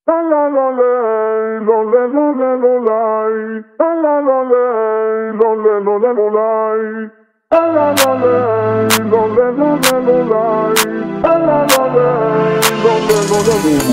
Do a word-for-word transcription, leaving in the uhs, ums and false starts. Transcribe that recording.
La la la lay, lo le lo le lo lay. La la la lay, lo le lo le lo lay. La la la lay, lo le lo le lo lay. La la la lay, lo le lo le lo lay.